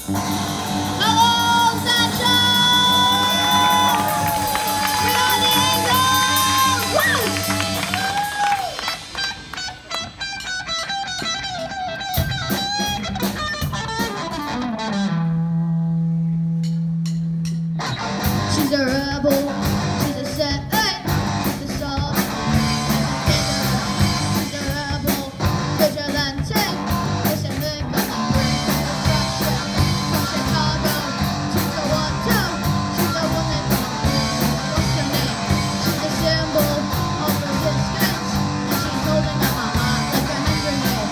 Hello, Sunshine! We are the Angels! Woo! She's a rebel, she's a set, she's a soul. She's a rebel, vigilante, listen, look, from Chicago, she's a one-two, she's a woman, what's her name? She's a symbol of resistance, and she's holding up a heart like a hand grenade.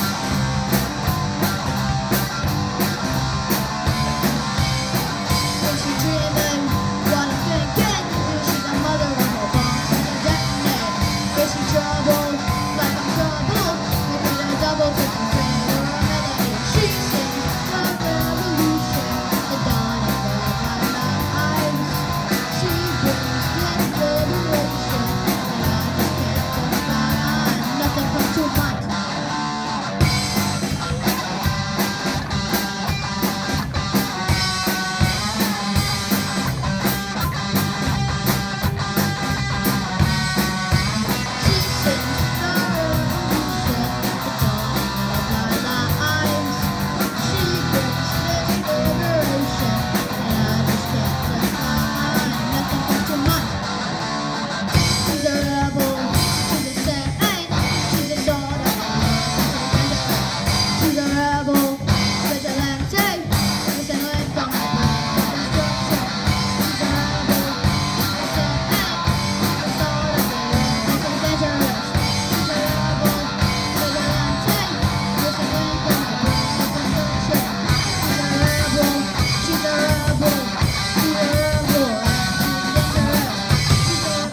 Is she dreaming? What I'm thinking? She's a mother of a bomb, she's a detonate. Is she troubled? Like I'm troubled. Maybe a double to complain or a melody. She sings the revolution, the dawn of the lives. She brings this liberation, and I just can't define. Nothing comes to mind. She sings the revolution, the dawn of our lives. She brings this liberation, and I just can't define. Nothing comes to mind. She's a rebel, she's a saint, she's a sword of she's a rebel, vigilante, listen, wait from my destruction. She's a rebel, she's a saint, she's a sword of dangerous. She's a rebel, vigilante, listen, wait from my destruction. She's a rebel, she's a rebel, she's a rebel, she's dangerous.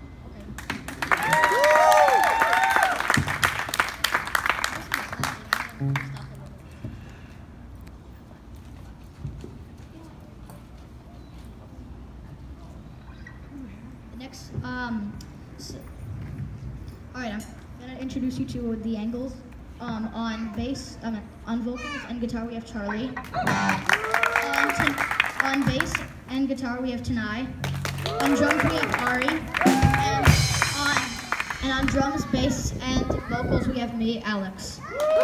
Next, all right, I'm gonna introduce you to the Angles. On bass, on vocals and guitar we have Charlie. On bass and guitar we have Tanai. On drums we have Ari. And on drums, bass, and vocals we have me, Alex.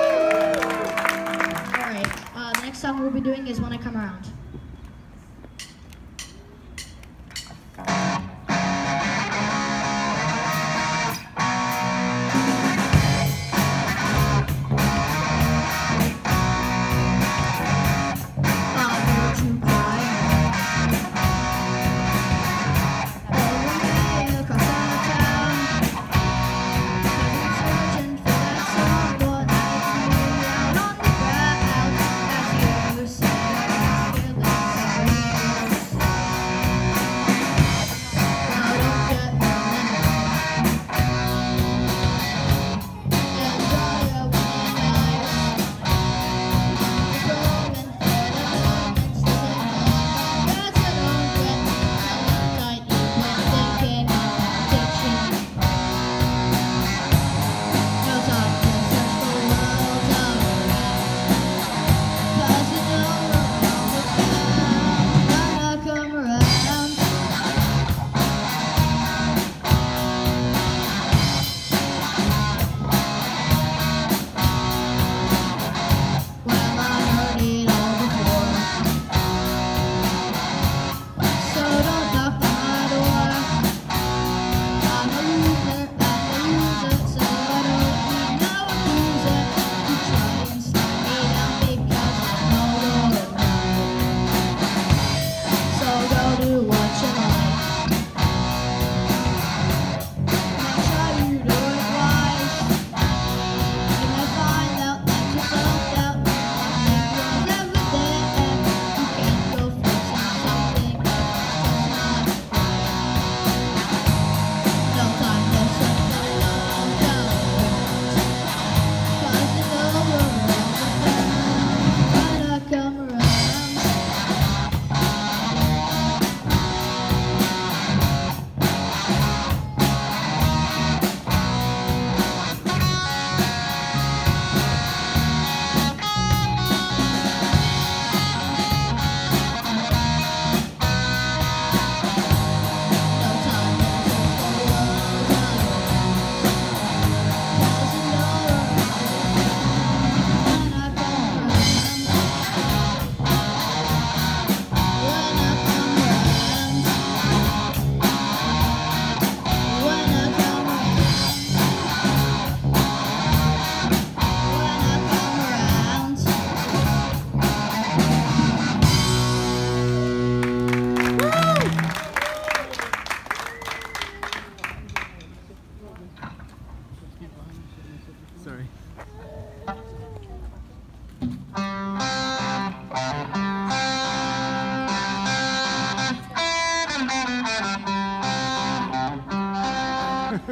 All right, the next song we'll be doing is When I Come Around. Feel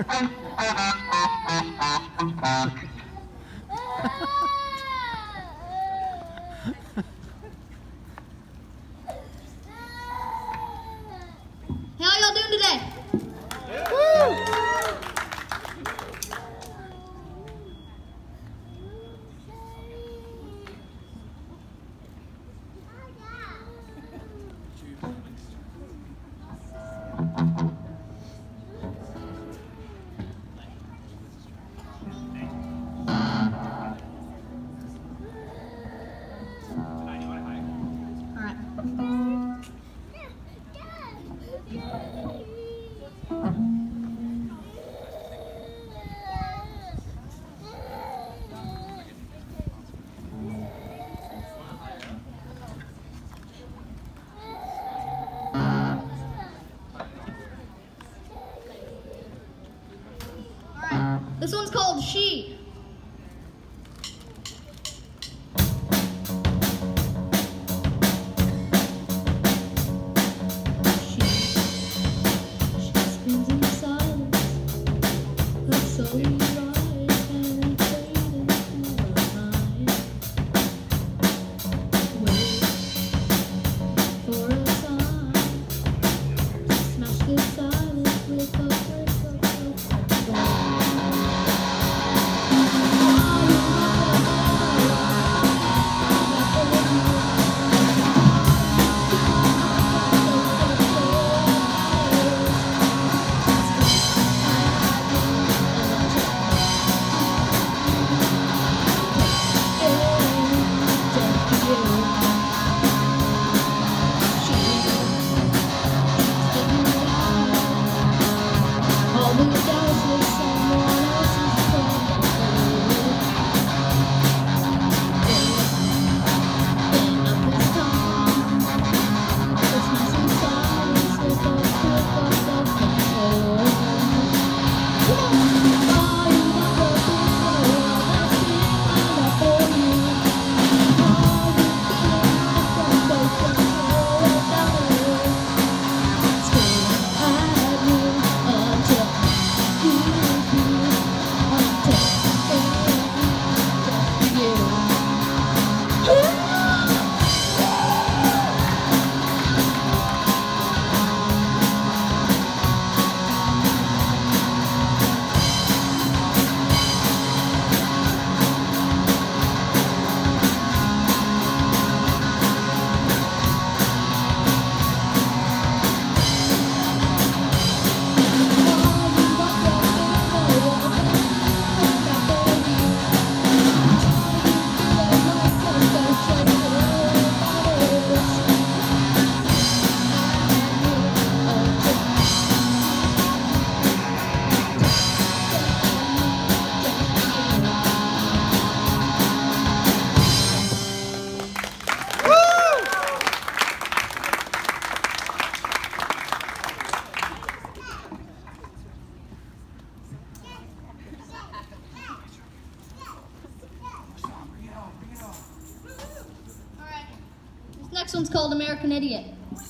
How y'all doing today? This one's called She. She spins in silence, her soul rise and fade into her mind. Wait for a sign to smash the silence with a breath of self-control. Next one's called American Idiot.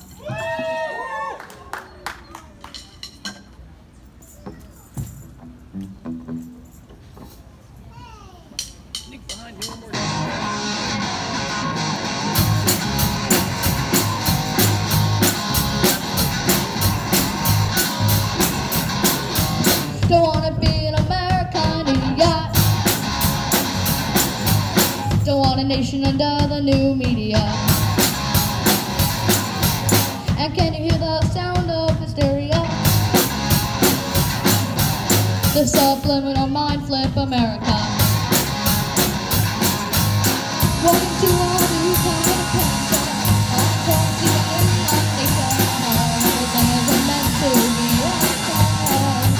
Don't wanna be an American idiot. Don't want a nation under the new media. And can you hear the sound of hysteria? The subliminal mind flip America. Welcome to all new kind of culture. All culture in our nation. Everything is meant to be right.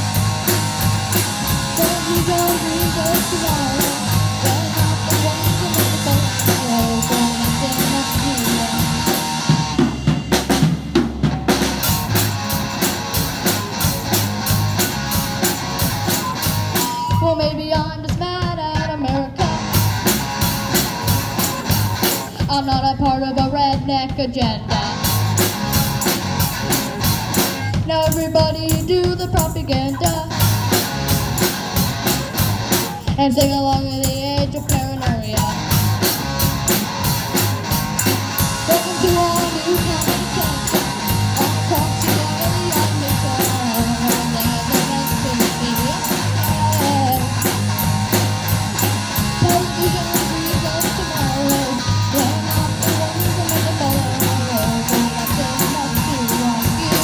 Don't you go read us tomorrow. We're not the ones who make the boat. We're going to next year. Well, maybe I'm just mad at America. I'm not a part of a redneck agenda. Now everybody do the propaganda. and sing along with the age of paranoia. Welcome to all new conversation. I'll talk to you on the phone. Television brings us tomorrow. We're not the ones who make the follow. So that's enough to want you.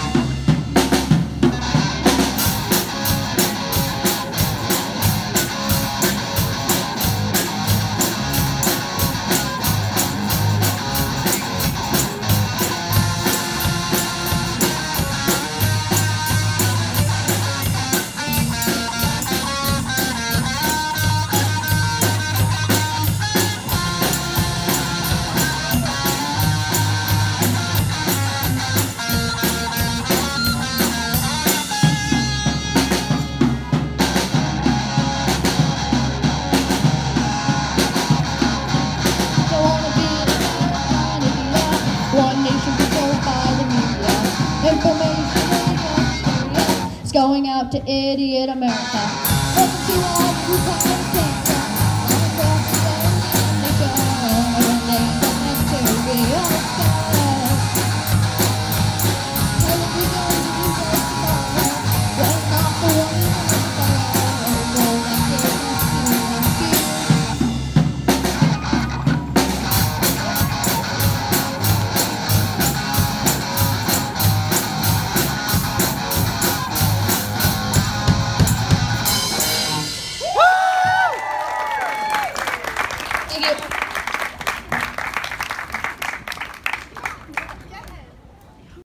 One nation controlled by the media. Information is going out to idiot America. Welcome to all